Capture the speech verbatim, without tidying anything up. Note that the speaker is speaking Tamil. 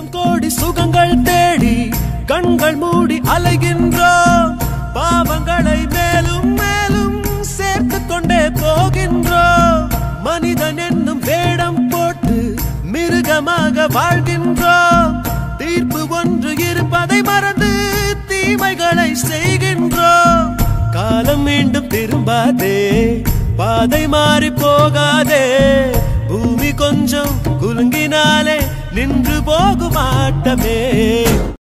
லட்சம் கோடி சுகங்கள் தேடி கண்கள் மூடி அலைகின்றோம். பாவங்களை மேலும் மேலும் சேர்த்து கொண்டே போகின்றோம். மனிதன் என்னும் வேடம் போட்டு மிருகமாக வாழ்கின்றோம். தீர்ப்பு ஒன்று இருப்பதை மறந்து தீமைகளை செய்கின்றோம். காலம் மீண்டும் திரும்பாதே, பாதை மாறி போகாதே. பூமி கொஞ்சம் குலுங்கினாலே நின்று போகும் ஆட்டமே.